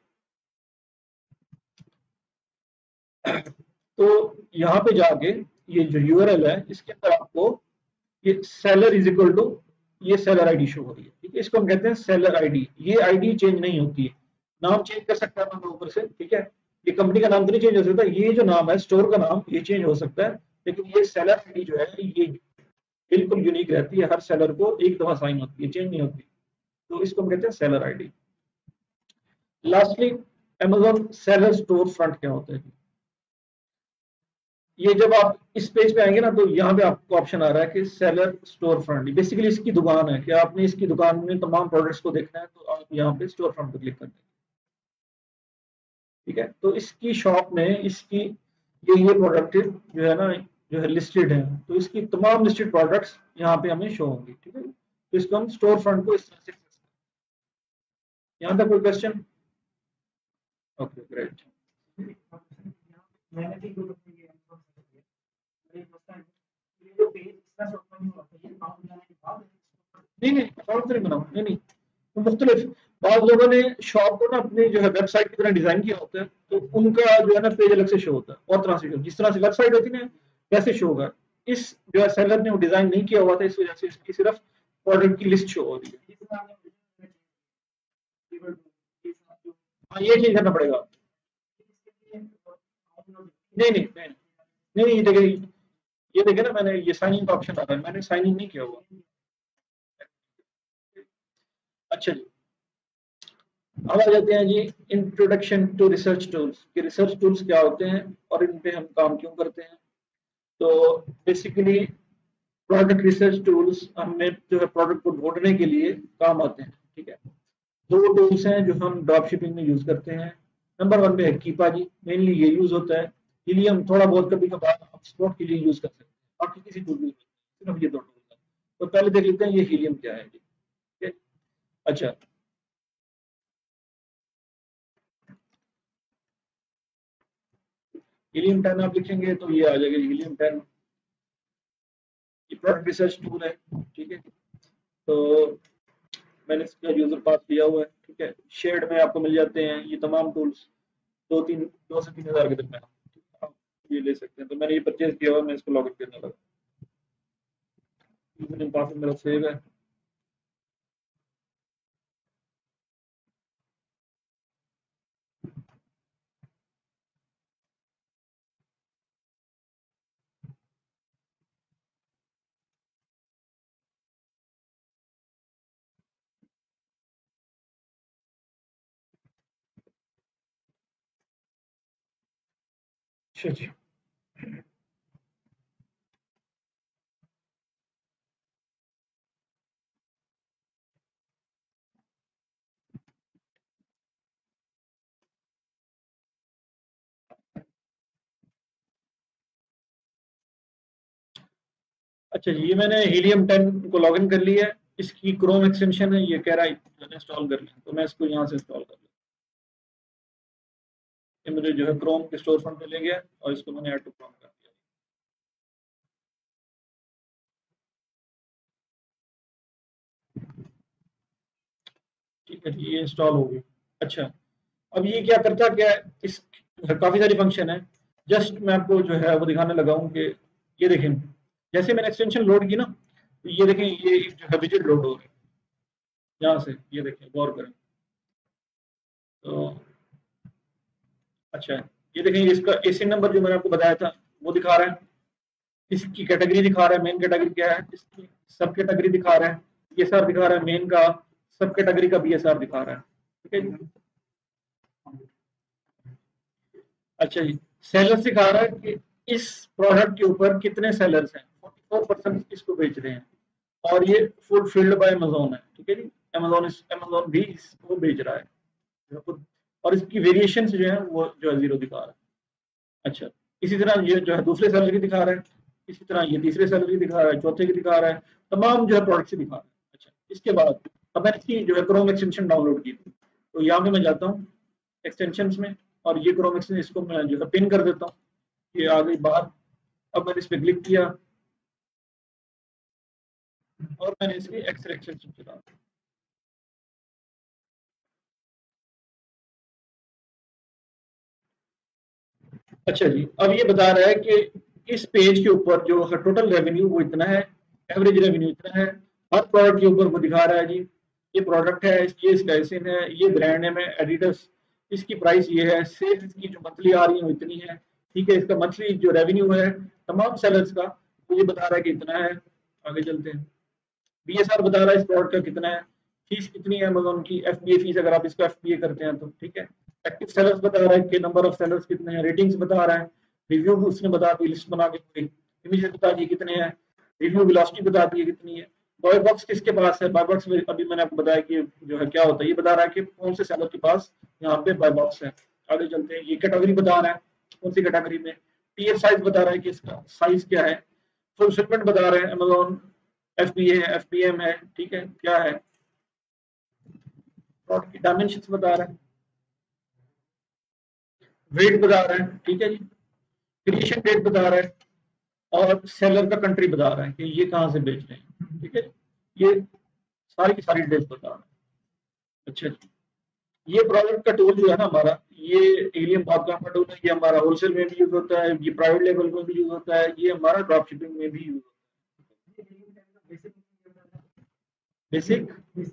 तो यहाँ पे जाके ये जो यूआरएल है, इसके अंदर आपको ये सेलर इज इक्वल टू ये सेलर आईडी शो हो रही है। ठीक है, इसको हम कहते हैं सेलर आईडी। ये आईडी चेंज नहीं होती है, नाम चेंज कर सकता है मैं ऊपर से। ठीक है, ये कंपनी का नाम तो नहीं चेंज हो सकता, ये जो नाम है स्टोर का नाम, ये चेंज हो सकता है, लेकिन ये सेलर आईडी जो है ये बिल्कुल यूनिक रहती है, हर सेलर को एक दफा साइन होती है, चेंज नहीं होती। तो इसको हम कहते हैं seller ID. Lastly Amazon seller storefront क्या होता है? ये जब आप इस पेज पे आएंगे ना, तो यहाँ पे आपको ऑप्शन आ रहा है कि सेलर स्टोर फ्रंट। बेसिकली इसकी दुकान है कि आपने इसकी दुकान में तमाम प्रोडक्ट्स को देखना है, तो आप यहाँ पे स्टोर फ्रंट पे क्लिक कर देंगे। ठीक है, तो इसकी शॉप में इसकी ये ये प्रोडक्ट जो है ना, जो है लिस्टेड है, तो इसकी तमाम लिस्टेड प्रोडक्ट्स यहाँ पे हमें शो होंगी। ठीक है, तो इसको हम स्टोर फ्रंट को इस तरह से, यहाँ तक कोई क्वेश्चन? Okay, great. नहीं नहीं अकाउंट नहीं बनाओ, नहीं नहीं तो मुख्तलिफ बाद लोगों ने शॉप को ना अपनी जो है वेबसाइट की तरह डिजाइन किया होता है, तो उनका जो है ना पेज अलग से शो होता है, और तरह से शो, जिस तरह से वेबसाइट होती है ना वैसे शो होगा। इस जो है सेलर ने वो डिजाइन नहीं किया हुआ था, इस वजह से इसकी सिर्फ प्रोडक्ट की लिस्ट शो हो रही है। हाँ, ये चेंज करना पड़ेगा। नहीं नहीं नहीं नहीं नहीं, ये देखिए, ये देखिए ना, मैंने ये साइन इन का ऑप्शन आ रहा है, मैंने साइन इन नहीं किया हुआ। अच्छा जी, अब आ जाते हैं जी इंट्रोडक्शन टू रिसर्च टूल्स कि रिसर्च टूल्स क्या होते हैं और इन पे हम काम क्यों करते हैं। तो बेसिकली प्रोडक्ट रिसर्च टूल्स हमें जो है प्रोडक्ट को ढूंढने के लिए काम आते हैं। ठीक है, दो टूल्स हैं जो हम ड्रॉप शिपिंग में यूज करते हैं। नंबर वन पे है कीपा जी, मेनली ये यूज होता है। हीलियम थोड़ा बहुत कभी कभार आप स्पॉट के लिए यूज कर सकते हैं, बाकी किसी टूल में सिर्फ ये दो टूल है। तो पहले देख लेते हैं ये हीलियम क्या है जी। ठीक है, अच्छा, हीलियम टेन आप लिखेंगे तो ये आ जाएगा हीलियम टेन। ये प्रोडक्ट रिसर्च टूल है। ठीक है, तो मैंने इसका यूजर पास लिया हुआ है। ठीक है, शेयर्ड में आपको मिल जाते हैं ये तमाम टूल्स, दो तीन दो से तीन हजार के तक में आप ये ले सकते हैं। तो मैंने ये परचेज किया हुआ, मैं इसको लॉग इन करने लगा। यूजर पासवर्ड मेरा सेव है। अच्छा जी, अच्छा जी, ये मैंने हीलियम टेन को लॉग इन कर लिया है। इसकी क्रोम एक्सटेंशन है, ये कह रहा है इंस्टॉल कर लें, तो मैं इसको यहाँ से इंस्टॉल कर लूँ। ये मुझे जो है क्रोम के स्टोर फ्रंट पे ले गया और इसको मैंने ऐड टू क्रोम कर दिया। ठीक है, ये इंस्टॉल हो गई। अच्छा, अब ये क्या करता क्या है, इस काफी सारी फंक्शन है। जस्ट मैं आपको जो है वो दिखाने लगा हूँ कि ये देखें, जैसे मैंने एक्सटेंशन लोड की ना, तो ये देखें, ये जो है विजिट लोड हो रही है यहाँ से, ये देखें, गौर करें। तो अच्छा, ये देखें, इसका एसिन नंबर जो मैंने आपको बताया था वो दिखा रहा है, इसकी कैटेगरी दिखा रहा है, मेन कैटेगरी क्या है, इसकी सब कैटेगरी दिखा रहा है, बीएसआर दिखा रहा है, मेन का सब कैटेगरी का बीएसआर दिखा रहा है। ठीक है जी, अच्छा जी, सेलर दिखा रहा है कि इस प्रोडक्ट के ऊपर कितने सेलर्स हैं, चौवालीस परसेंट इसको बेच रहे हैं, और ये फुलफिल्ड बाय अमेज़न है। ठीक है जी, अमेजोन इस अमेजोन भी इसको बेच रहा है और इसकी वेरिएशन जो है वो जो है जीरो दिखा रहा है। अच्छा, इसी तरह ये जो है दूसरे सेलर की दिखा रहा है, इसी तरह ये तीसरे सेलर की दिखा रहा है, चौथे की दिखा रहा है, तमाम जो है प्रोडक्ट से दिखा रहा है। अच्छा, इसके बाद अब मैंने इसकी जो है क्रोम एक्सटेंशन डाउनलोड की थी, तो यहाँ पे मैं जाता हूँ एक्सटेंशन में और ये क्रोम एक्सटेंशन इसको मैं जो है पिन कर देता हूँ, ये आ गई बाहर। अब मैंने इस पर क्लिक किया और मैंने इसकी एक्सेल एक्सटेंशन चला। अच्छा जी, अब ये बता रहा है कि इस पेज के ऊपर जो टोटल रेवेन्यू वो इतना है, एवरेज रेवेन्यू इतना है, हर प्रोडक्ट के ऊपर वो दिखा रहा है जी, ये प्रोडक्ट है, ये स्टाइसिन है, ये ब्रांड नेम है एडिडास, इसकी प्राइस ये है, सेल्स इसकी जो मंथली आ रही है वो इतनी है, ठीक है, इसका मंथली जो रेवेन्यू है तमाम सेलर्स का वो ये बता रहा है कि इतना है। आगे चलते हैं, बीएसआर बता रहा है इस प्रोडक्ट का कितना है, फीस कितनी है अमेजोन की, एफबीए फीस अगर आप इसको एफबीए करते हैं तो ठीक है, एक्टिव सेलर्स बता रहा है कि नंबर ऑफ सेलर्स कितने हैं, रेटिंग्स बता रहा है, रिव्यू भी उसने बता दी, लिस्ट बना के पूरी, इमेजेस बता दिए कितने हैं, रिव्यू वेलोसिटी बता दी कितनी है, बाय बॉक्स किसके पास है, बाय बॉक्स में अभी मैंने आपको बताया कि जो है क्या होता है, ये बता रहा है कि कौन से सेलर के पास यहाँ पे बाय बॉक्स है। आगे चलते हैं, ये कैटेगरी बता रहा है कौन सी कैटेगरी में, टीयर साइज बता रहा है कि इसका साइज क्या है, फुलफिलमेंट बता रहे हैं अमेजोन, एफबीए है, एफबीएम है, ठीक है, क्या है, प्रोडक्ट की डायमेंशंस बता रहा है, वेट बता रहा है, ठीक है जी, क्रिएशन डेट बता रहा है और सेलर का कंट्री बता रहा है कि ये कहाँ से बेच रहे हैं, ठीक है, ये सारी की सारी डिटेल्स बता रहा है। अच्छा जी, ये प्रोडक्ट का टूल जो है ना हमारा, ये एलियम बहुत काम का टूल है, ये हमारा होलसेल में भी यूज होता है, ये प्राइवेट लेवल में भी यूज होता है, ये हमारा ड्रॉप शिपिंग में भी यूज होता है। बेसिक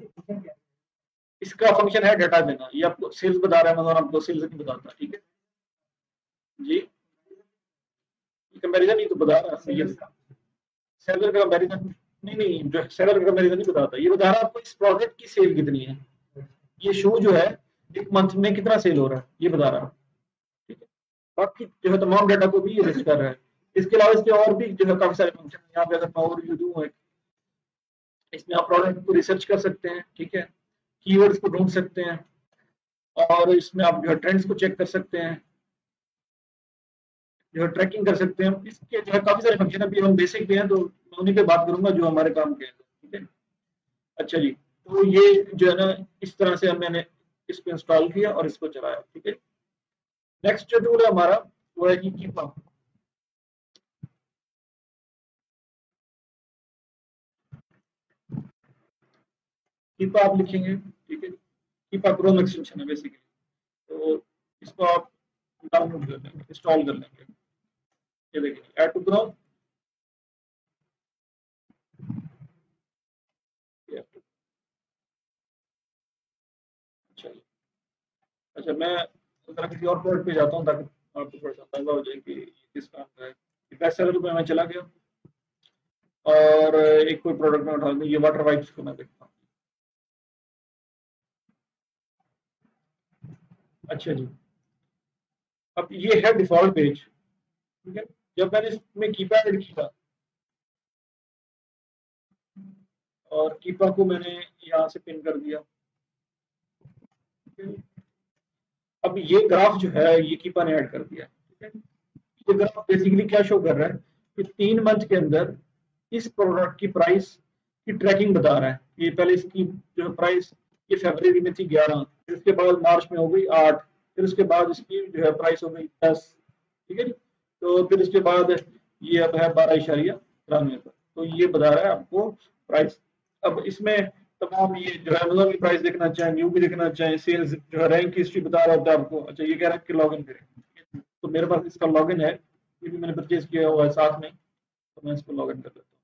इसका फंक्शन है डाटा देना, ये आपको सेल्स बता रहा है, मतलब आपको सेल्स नहीं बताता, ठीक है जी, कंपैरिजन ही तो बता रहा है, ये सेलर का कंपैरिजन नहीं नहीं जो सेलर का कंपैरिजन नहीं बताता, ये बता रहा है आपको इस प्रोडक्ट की सेल कितनी है, ये शू जो है एक मंथ में कितना सेल हो रहा है ये बता रहा है, ठीक है, बाकी जो है तमाम डाटा को भी ये लिस्ट कर रहा है। इसके अलावा इसके और भी जो है काफी सारे फंक्शन है, यहाँ पे अगर मैं ओवरव्यू दूं, इसमें आप प्रोडक्ट को रिसर्च कर सकते हैं, ठीक है, कीवर्ड्स को ढूंढ सकते हैं और इसमें आप जो है ट्रेंड्स को चेक कर सकते हैं, जो है ट्रैकिंग कर सकते हैं, इसके जो है काफी सारे फंक्शन अभी हम बेसिक पे हैं तो मैं उन्हीं पे बात करूंगा जो हमारे काम के हैं, ठीक है। अच्छा जी, तो ये जो है ना इस तरह से मैंने इसको इंस्टॉल किया और इसको चलाया, ठीक है। नेक्स्ट जो टूल है हमारा वो है कि कीपा, कीपा आप लिखेंगे, ठीक है, कीपा क्रोम एक्सटेंशन है बेसिकली, तो इसको आप डाउनलोड कर लेंगे, इंस्टॉल कर लेंगे, ये देखिए ऐड टू क्रोम, अच्छा अच्छा मैं जरा किसी और प्रोडक्ट पे जाता हूँ ताकि आपको थोड़ा सा अंदाजा हो जाए कि किस काम का है। बेस्ट सेलर पे मैं चला गया और एक कोई प्रोडक्ट में उठा दूँ, ये वाटर वाइप्स को मैं देखता हूँ। अच्छा जी, अब ये है डिफॉल्ट पेज, ठीक है, जब मैंने इसमें कीपा ऐड किया और कीपा को मैंने यहाँ से पिन कर दिया, अब ये ग्राफ जो है ये कीपा ने ऐड कर दिया, ठीक है। ये ग्राफ बेसिकली क्या शो कर रहा है कि तीन मंथ के अंदर इस प्रोडक्ट की प्राइस की ट्रैकिंग बता रहा है, ये पहले इसकी जो प्राइस ये फरवरी में थी ग्यारह, फिर उसके बाद मार्च में हो गई आठ, फिर उसके बाद इसकी जो है प्राइस हो गई दस, ठीक है जी, तो फिर उसके बाद ये अब है बारह इशारिया तिरानवे पर, तो ये बता रहा है आपको प्राइस। अब इसमें तमाम ये जो है अमेज़न की प्राइस देखना चाहें, न्यू भी देखना चाहें, सेल्स जो है रैंक की हिस्ट्री बता रहा होता है आपको। अच्छा, ये कह रहा है कि लॉगिन करें, तो मेरे पास इसका लॉगिन है, ये भी मैंने परचेज किया हुआ है साथ में, तो मैं इसको लॉगिन कर लेता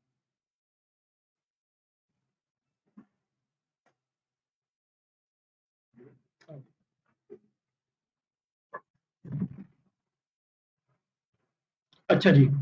हूँ। अच्छा जी,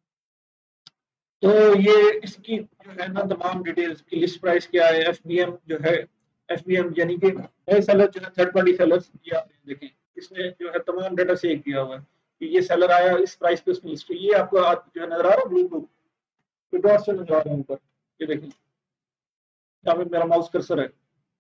तो ये इसकी जो है ना तमाम डिटेल्स की लिस्ट प्राइस क्या है, एफबीएम जो है, एफबीएम यानी कि नए सेलर जो है थर्ड पार्टी सेलर्स, ये आप देखें इसने जो है तमाम डाटा सेव किया हुआ है कि ये सेलर आया इस प्राइस पे, उसमें हिस्ट्री ये आपको जो है नजर आ रहा है ब्लू बुक तो डॉट से नजर आ रहा है ऊपर, ये देखिए यहाँ पे मेरा माउस कर्सर है,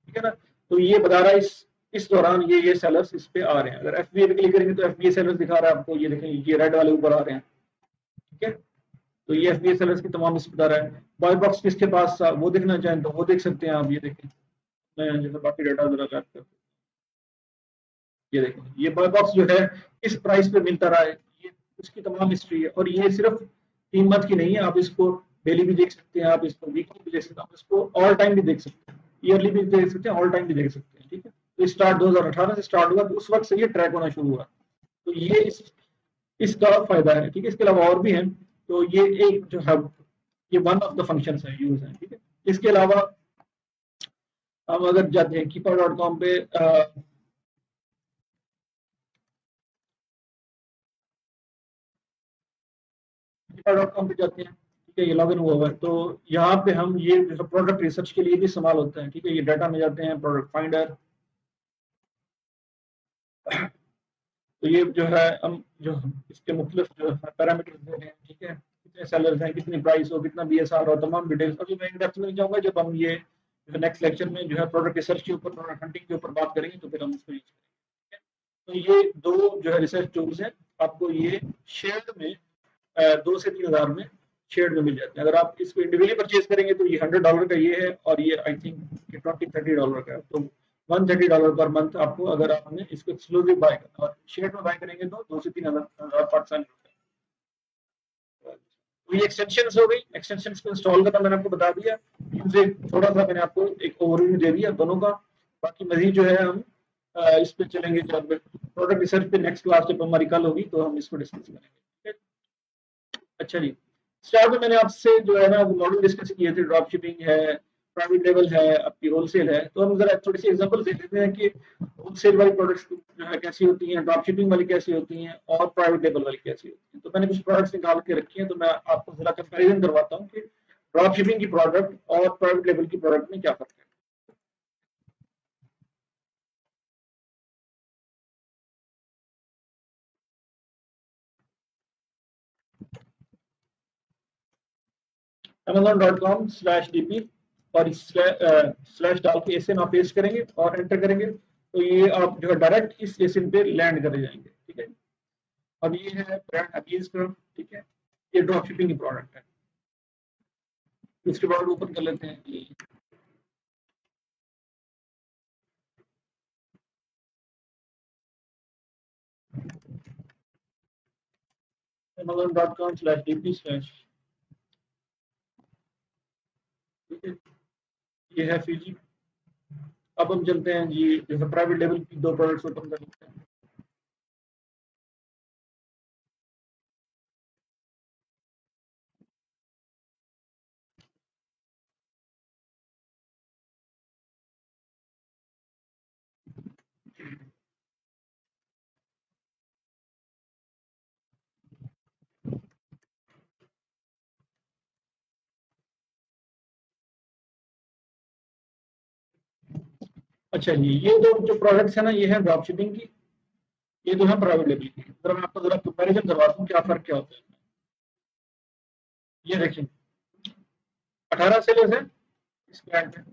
ठीक है ना। तो ये बता रहा है इस इस दौरान ये ये सेलर्स इस पे आ रहे हैं। अगर एफबीए पे क्लिक करेंगे तो एफबीए सेलर्स दिखा रहा है आपको, ये देखें ये रेड वाले ऊपर आ रहे हैं, ठीक है। तो ये एफबीए सेलर्स की तमाम लिस्ट बता रहा है। बाय बॉक्स किसके पास था वो देखना चाहें तो वो देख सकते हैं आप, ये देखें। मैं जैसे बाकी डाटा जरा कर करता हूं। ये देखें ये बाय बॉक्स जो है इस प्राइस पे मिलता रहा है, ये उसकी तमाम हिस्ट्री है। और ये सिर्फ तीन मंथ की नहीं है, आप इसको डेली भी देख सकते हैं, आप इसको वीकली भी देख सकते हैं, आप इसको ऑल टाइम भी देख सकते हैं, ईयरली भी देख सकते हैं, ऑल टाइम भी देख सकते हैं, ठीक है। तो स्टार्ट दो हज़ार अठारह से स्टार्ट हुआ तो उस वक्त से ये ट्रैक होना शुरू हुआ। तो ये इस इसका फायदा है, ठीक है। इसके अलावा और भी हैं, तो ये एक जो है ये वन ऑफ द फंक्शंस है, यूज है, ठीक है। इसके अलावा हम अगर जाते हैं कीपर डॉट कॉम पे, कीपर डॉट कॉम पे जाते हैं, ठीक है। ये लॉगिन हुआ हुआ है, तो यहाँ पे हम ये जो प्रोडक्ट रिसर्च के लिए भी इस्तेमाल होता है, ठीक है। ये डाटा में जाते हैं, प्रोडक्ट फाइंडर, तो ये जो है हम जो इसके मुख्तलिफ जो पैरामीटर्स दे रहे हैं, ठीक है। कितने सेलर्स हैं, कितनी प्राइस हो, कितना बी एस आर हो, तमाम डिटेल्स। अभी मैं इन डेप्थ में नहीं जाऊंगा, जब हम ये नेक्स्ट लेक्चर में जो है प्रोडक्ट रिसर्च के ऊपर, प्रोडक्ट हंटिंग के ऊपर बात करेंगे तो फिर हम उसको यूज करेंगे। तो ये दो जो है रिसर्च टूल्स हैं, आपको ये शेयर्ड में अ, दो से तीन हजार में शेयर्ड में मिल जाते हैं। अगर आप इसको इंडिविजुअली परचेज करेंगे तो ये हंड्रेड डॉलर का ये है, और ये I think twenty thirty dollar का है। तो one thirty dollar per month आपको, अगर आपने इसको एक्सक्लूसिव बाय करना और शेयर में बाय करेंगे तो दो से तीन हजार पाकिस्तानी रुपए। तो ये एक्सटेंशन हो गई, एक्सटेंशन को इंस्टॉल करना मैंने आपको बता दिया, यूज थोड़ा सा मैंने आपको एक ओवरव्यू दे दिया दोनों का। बाकी मजीद जो है हम अ, इस पे चलेंगे जब प्रोडक्ट रिसर्च पे नेक्स्ट क्लास जब हमारी कल होगी तो हम इसको डिस्कस करेंगे, ठीक है। अच्छा जी, स्टार्ट में मैंने आपसे जो है ना वो मॉडल डिस्कस किए थे, ड्रॉप शिपिंग है, प्राइवेट लेवल है, आपकी होलसेल है। तो हम जरा थोड़ी सी एग्जांपल देख लेते हैं कि होलसेल वाली प्रोडक्ट्स जो है कैसी होती हैं, ड्रॉप शिपिंग वाली कैसी होती हैं, और प्राइवेट लेवल वाली कैसी होती हैं। तो मैंने कुछ प्रोडक्ट्स निकाल के रखी हैं, तो मैं आपको जरा कंपेरिजन करवाता हूँ कि ड्रॉप शिपिंग की प्रोडक्ट और प्राइवेट लेवल की प्रोडक्ट में क्या फर्क है। Amazon dot com slash D P और स्लैश डाल के एसिन आप पेस्ट करेंगे और एंटर करेंगे तो ये आप जो है डायरेक्ट इस एसिन पे लैंड कर जाएंगे, ठीक है। अब ये है ब्रांड हबीज का, ठीक है। ये ड्रॉप शिपिंग की प्रोडक्ट है। उसके बाद ओपन कर लेते हैं ये Amazon dot com slash D P slash, ठीक है। ये है फिजी। अब हम चलते हैं जी, जैसे प्राइवेट लेवल की दो प्रोडक्ट्स ओपन कर लेते हैं। अच्छा जी, ये दो जो प्रोडक्ट्स है ना, ये है ड्रॉप शिपिंग की, ये दो है प्राइवेट लेवल की। जरा मैं आपको जरा कंपैरिजन करवाता हूँ क्या फर्क क्या होता है। ये देखिए अठारह सेलर्स है इस ब्रांड पे,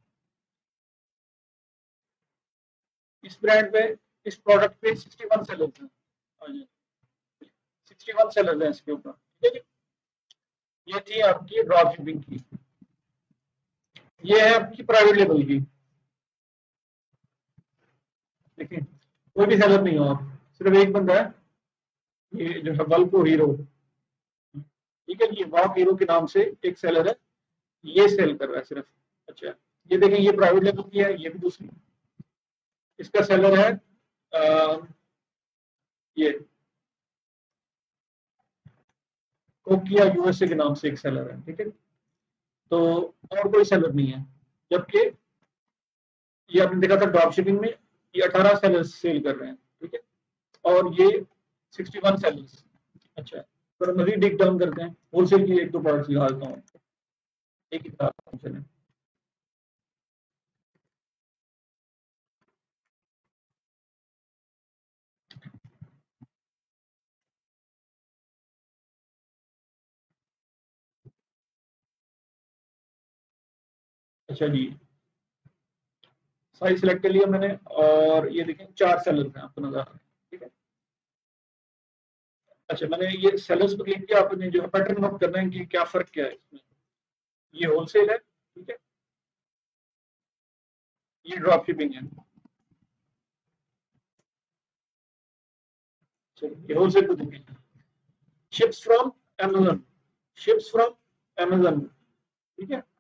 इस ब्रांड पे, इस प्रोडक्ट पे सिक्सटी वन सेलर्स हैं। हाँ जी, सिक्सटी वन सेलर्स हैं इसके ऊपर, ठीक है। ये थी आपकी ड्रॉप शिपिंग की, ये है आपकी प्राइवेट लेवल की। देखिए कोई भी सेलर नहीं हो आप, सिर्फ एक बंदा है, ये जो है वल्को हीरो, ठीक है। ये वॉक हीरो के नाम से एक सेलर है, ये सेल कर रहा है सिर्फ। अच्छा, ये देखें ये प्राइवेट लेवल की है, ये भी दूसरी, इसका सेलर है आ, ये कोकिया यूएसए के नाम से एक सेलर है, ठीक है। तो और कोई सेलर नहीं है, जबकि ये आपने देखा था ड्रॉप शिपिंग में ये अठारह सेलर्स सेल कर रहे हैं, ठीक है। और ये सिक्सटी वन सेलर्स। अच्छा, तो मजीद डिक डाउन करते हैं, होलसेल की एक दो प्रोडक्ट्स दिखा देता हूँ, एक ही दिखाता हूँ चलें। अच्छा जी, साइज सिलेक्ट कर लिया मैंने और ये देखें चार सेलर हैं आपको नजर आ रहे हैं, ठीक है। अच्छा, मैंने ये सेलर्स पर क्लिक किया, आपने जो है पैटर्न नोट करना है कि क्या फर्क क्या है इसमें। ये होलसेल है, ठीक है, ये ड्रॉप शिपिंग है। चलिए होलसेल को देखें, ships from Amazon, ships from Amazon, ठीक है।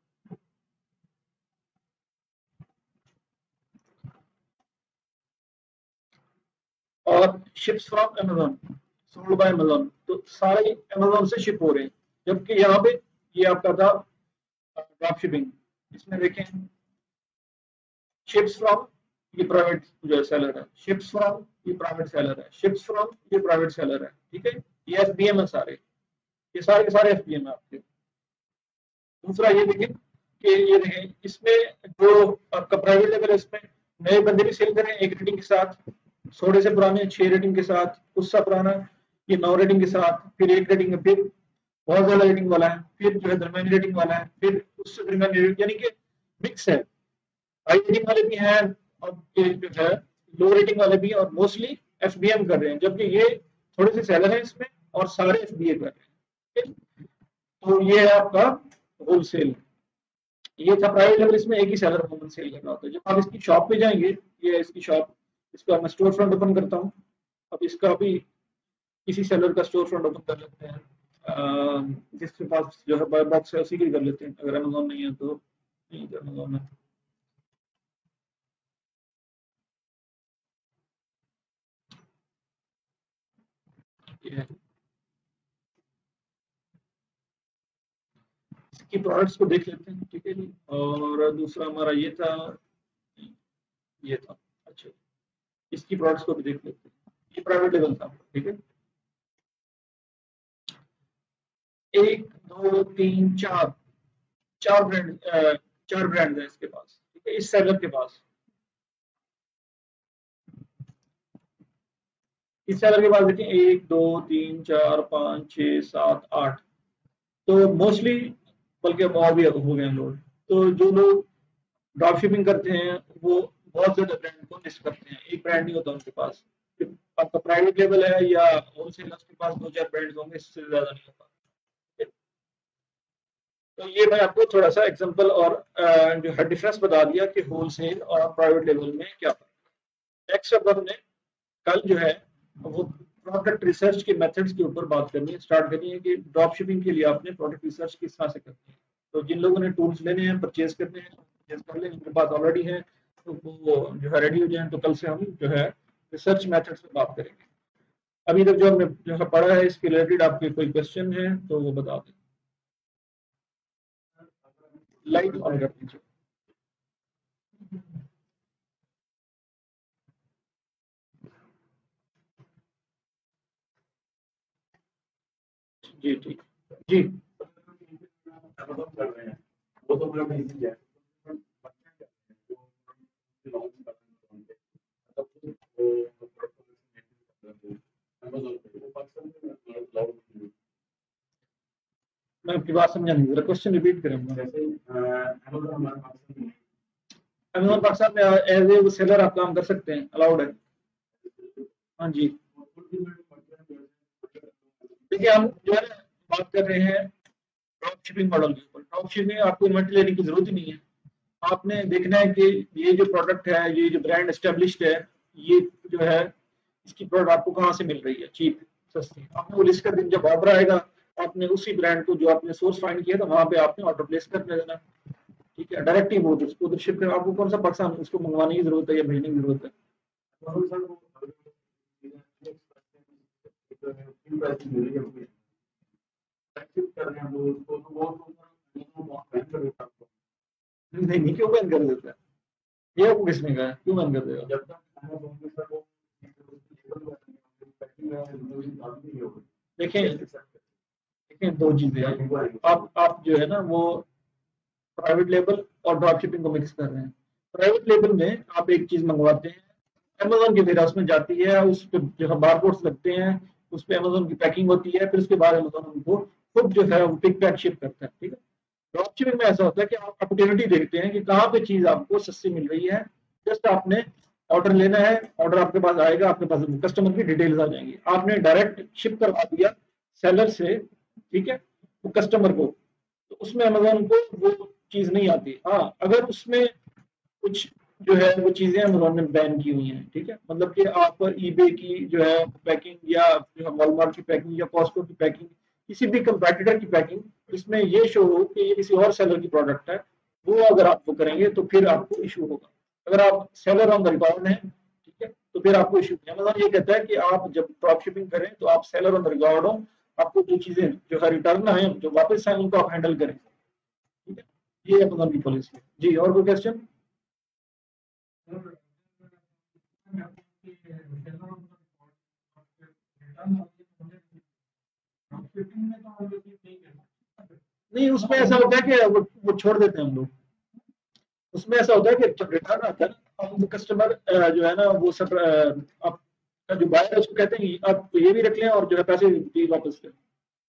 और ships from Amazon, sold by Amazon, तो सारे अमेजन से शिप हो रहे हैं। जबकि यहाँ पे ये आपका था ड्रॉप शिपिंग, इसमें देखें शिप्स फ्रॉम, ये प्राइवेट जो है सेलर है, शिप्स फ्रॉम ये प्राइवेट सेलर है, शिप्स फ्रॉम ये प्राइवेट सेलर है, ठीक है। ये एफबीएम है सारे, ये सारे के सारे एफबीएम है आपके। दूसरा ये देखें कि ये देखें इसमें जो आपका प्राइवेट लेवल है, इसमें नए बंदे भी सेल करें एक रेटिंग के साथ, थोड़े से पुराने छह रेटिंग के साथ, उससे पुराना ये नौ रेटिंग के साथ, फिर एक रेटिंग है, फिर बहुत ज्यादा रेटिंग वाला है, फिर जो है दरमियानी रेटिंग वाला है, फिर उससे दरमियानी रेटिंग, यानी कि मिक्स है। हाई रेटिंग वाले भी हैं और ये जो है लो रेटिंग वाले भी हैं, और मोस्टली एफबीएम कर रहे हैं, जबकि ये थोड़े से सेलर हैं इसमें और सारे एफबीए कर रहे हैं। तो ये है आपका होलसेल। ये था प्राइवेट लेवल, इसमें एक ही सेलर अमूमन सेल कर रहा होता है। जब आप इसकी शॉप पे जाएंगे, ये है इसकी शॉप, इसका मैं स्टोर फ्रंट ओपन करता हूँ। अब इसका भी किसी सेलर का स्टोर फ्रंट ओपन कर लेते हैं, जिसके पास जो है बाय बॉक्स है उसी की कर लेते हैं, अगर अमेजोन नहीं है तो नहीं, अमेजोन है। ये इसकी प्रोडक्ट्स को देख लेते हैं, ठीक है जी। और दूसरा हमारा ये था, ये था, अच्छा इसकी प्रोडक्ट्स को भी देख लेते हैं। ये प्राइवेट लेवल था, ठीक है। एक दो तीन चार, चार ब्रांड, चार ब्रांड है इसके पास, ठीक है, इस सेलर के पास। इस सेलर के पास देखिए एक दो तीन चार पाँच छः सात आठ, तो मोस्टली, बल्कि अब और भी हो गए हैं लोग। तो जो लोग ड्रॉप शिपिंग करते हैं वो बहुत ज्यादा ब्रांड को लिस्ट करते हैं, एक ब्रांड नहीं होता उनके पास। आपका प्राइवेट लेवल है या होलसेलर्स के पास दो चार ब्रांड्स होंगे, इससे ज्यादा नहीं होता। तो ये मैं आपको थोड़ा सा एग्जांपल और जो है डिफरेंस बता दिया कि होलसेल और प्राइवेट लेवल में क्या फर्क है। नेक्स्ट अब हमने कल जो है वो प्रोडक्ट रिसर्च के मेथड्स के ऊपर बात करनी है, स्टार्ट करनी है कि ड्रॉप शिपिंग के लिए आपने प्रोडक्ट रिसर्च किस तरह से करनी है। तो जिन लोगों ने टूल्स लेने हैं, परचेज करने हैं, परचेज कर लें, जिनके पास ऑलरेडी है तो वो जो है रेडी हो जाए। तो कल से हम जो है रिसर्च मेथड्स पे बात करेंगे। अभी तक जो हमने जो है पढ़ा है इसके रिलेटेड आपके कोई क्वेश्चन है तो वो बता दें। लाइट ऑन कर दीजिए। जी ठीक जी। वो तो मैं आपकी बात समझा नहीं, जरा क्वेश्चन रिपीट करेंगे। अमेज़न पाकिस्तान में एज ए सेलर आप काम कर सकते हैं, अलाउड है। हाँ जी, देखिए हम जो है बात कर रहे हैं ड्रॉप शिपिंग मॉडल के ऊपर। ड्रॉप शिपिंग आपको इन्वेंट्री लेने की जरूरत ही नहीं है। आपने देखना है कि ये जो प्रोडक्ट है, ये जो ब्रांड एस्टेब्लिश्ड है, ये जो है इसकी प्रोडक्ट आपको कहाँ से मिल रही है चीप, सस्ती। आपने वो लिस्ट कर दिन, जब ऑर्डर आएगा आपने उसी ब्रांड को जो आपने सोर्स फाइंड किया था वहां पे आपने ऑर्डर प्लेस कर देना, ठीक है। डायरेक्ट ही वो उधर शिप कर, आपको कौन सा पाकिस्तान उसको मंगवाने की जरूरत है या भेजने की जरूरत है। नहीं नहीं, क्यों बैन कर देता है, ये आपको किसने कहा, क्यों बैन कर देगा। देखिए देखिए दो चीजें हैं, आप आप जो है ना वो प्राइवेट लेबल और ड्रॉप शिपिंग को मिक्स कर रहे हैं। प्राइवेट लेबल में आप एक चीज मंगवाते हैं, अमेजोन के वेयर हाउस में जाती है, उस पर जो है बारकोड्स लगते हैं, उस पर अमेजोन की पैकिंग होती है, फिर उसके बाद अमेजोन उनको खुद जो है वो पिक पैक शिप करता है, ठीक है। ड्रॉप शिपिंग में ऐसा होता है कि आप अपॉर्चुनिटी देखते हैं कि कहाँ पे चीज आपको सस्ती मिल रही है, जस्ट आपने ऑर्डर लेना है, ऑर्डर आपके पास आएगा, आपके पास कस्टमर की डिटेल्स आ जाएंगी, आपने डायरेक्ट शिप करवा दिया सेलर से, ठीक है, वो कस्टमर को, तो उसमें अमेजोन को वो चीज नहीं आती। हाँ, अगर उसमें कुछ जो है वो चीजें अमेजोन ने बैन की हुई हैं, ठीक है, मतलब कि आप ईबे की जो है पैकिंग या जो है वॉलमार्ट की पैकिंग या कॉस्को की पैकिंग, किसी भी कंपेटिटर की पैकिंग, इसमें ये शो हो कि ये किसी और सेलर की प्रोडक्ट है, वो अगर आप वो करेंगे तो फिर आपको इशू होगा। अगर आप सेलर ऑन द रिकॉर्ड हैं, ठीक है, तो फिर आपको इशू नहीं। अमेजोन ये कहता है कि आप जब ड्रॉप शिपिंग करें तो आप सेलर ऑन द रिकॉर्ड हो, आपको जो चीजें जो है रिटर्न आए, जो वापस आए, उनको आप हैंडल करें, ठीक है, ये अमेजोन की पॉलिसी है। जी, और कोई क्वेश्चन? नहीं, उसमें ऐसा होता है कि वो, वो छोड़ देते हैं हम लोग। उसमें ऐसा होता है कि जब रिटर्न आता है ना, हम कस्टमर जो है ना वो सब आपका जो बायर है उसको कहते हैं कि आप ये भी रख लें और जो है पैसे भी वापस लें।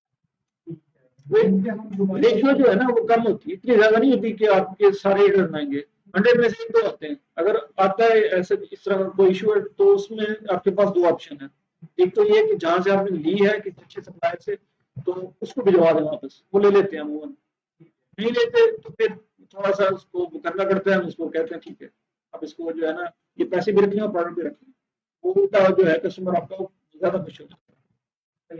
रेशियो जो है ना वो कम होती है, इतनी ज्यादा नहीं होती कि आपके सारे रिटर्न आएंगे, हंड्रेड में से एक दो आते हैं। अगर आता है ऐसे इस तरह का कोई इशू है तो उसमें आपके पास दो ऑप्शन है। एक तो ये कि जहां से आपने ली है किसी अच्छे सप्लायर से, तो उसको भिजवा दें वापस, वो ले लेते हैं अमूमन। नहीं लेते तो फिर थोड़ा सा उसको करना पड़ता है, हम उसको कहते हैं ठीक है, अब इसको जो है ना ये पैसे भी रख लें और प्रोडक्ट भी रख लें, वो उल्टा जो है कस्टमर आपका ज्यादा खुश हो जाता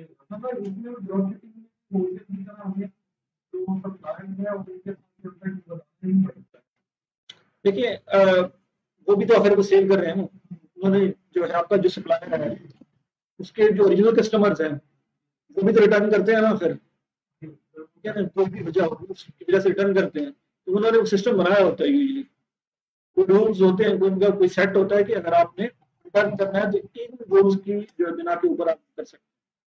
है। देखिए, वो भी तो आखिर वो सेल कर रहे हैं ना, उन्होंने जो है आपका जो सप्लायर है उसके जो ओरिजिनल कस्टमर्स हैं वो भी तो रिटर्न करते हैं ना, फिर क्या ना, कोई भी वजह होगी उसकी वजह से रिटर्न करते हैं, तो उन्होंने वो सिस्टम बनाया होता है यूजली, वो रूल्स होते हैं, उनका कोई सेट होता है कि अगर आपने रिटर्न करना है तो इन रूल्स की जो बिना के ऊपर आप कर सकते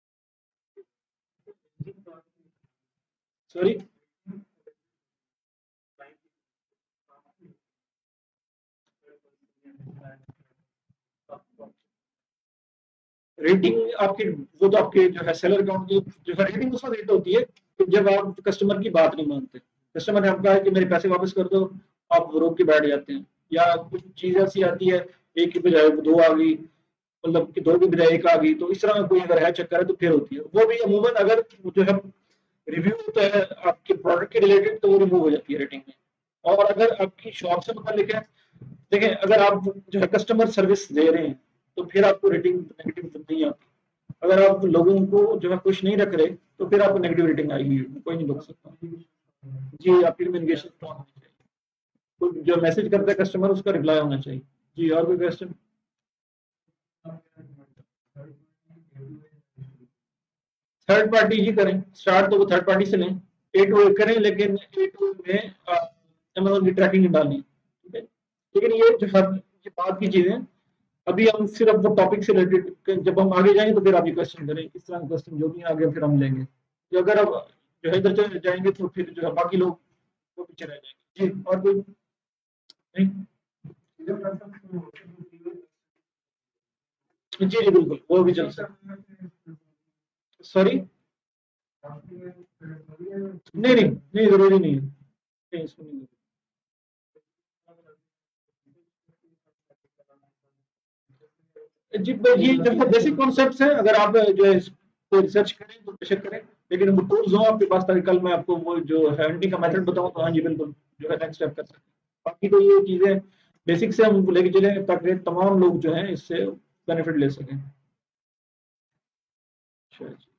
हैं। सॉरी, रेटिंग आपकी, वो तो आपके जो है सेलर अकाउंट की जो है रेटिंग उसमें रेट होती है कि जब आप कस्टमर की बात नहीं मानते, कस्टमर ने आपका है कि मेरे पैसे वापस कर दो, आप रोक के बैठ जाते हैं, या कुछ चीज ऐसी आती है एक की बजाय दो आ गई, मतलब कि दो की बजाय एक आ गई, तो इस तरह का कोई अगर है चक्कर है तो फिर होती है वो भी अमूमन। अगर जो है रिव्यू होता है आपके प्रोडक्ट के रिलेटेड तो वो रिमूव हो जाती है रेटिंग में। और अगर आपकी शॉप से मतलब है, देखें अगर आप जो है कस्टमर सर्विस दे रहे हैं तो फिर आपको रेटिंग नेगेटिव नहीं आती। अगर आप लोगों को जो है खुश नहीं रख रहे तो फिर आपको नेगेटिव रेटिंग आएगी, कोई नहीं रोक सकता। जी, आपकी कम्युनिकेशन स्ट्रांग होनी चाहिए, तो जो मैसेज करता है कस्टमर उसका रिप्लाई होना चाहिए। जी, और कोई क्वेश्चन? थर्ड पार्टी ही करें, स्टार्ट तो वो थर्ड पार्टी से लें, ए टू ए करें, लेकिन ए टू में अमेजोन की ट्रैकिंग डालनी, ठीक है। लेकिन ये जो है ये बात की चीजें, अभी हम सिर्फ वो टॉपिक से रिलेटेड, जब हम आगे जाएंगे तो फिर आप ये क्वेश्चन करें, इस तरह क्वेश्चन जो भी आगे फिर हम लेंगे, तो अगर अब जो है इधर चले जाएंगे तो फिर जो है बाकी लोग वो पीछे रह जाएंगे। जी, और कोई नहीं? जी जी बिल्कुल, वो भी चल सकता। सॉरी, नहीं नहीं नहीं, जरूरी नहीं है, नहीं इसमें नहीं है। जी, ये जो बेसिक कॉन्सेप्ट्स है, अगर आप जो है इसको रिसर्च करें तो बेशक करें, लेकिन वो टूल्स हो आपके पास ताकि कल मैं आपको वो जो है एंटी का मेथड बताऊं तो हाँ जी बिल्कुल जो है नेक्स्ट स्टेप कर सकते हैं। बाकी तो ये चीजें बेसिक से हम लेके चले ताकि तमाम लोग जो है इससे बेनिफिट ले सकें। अच्छा।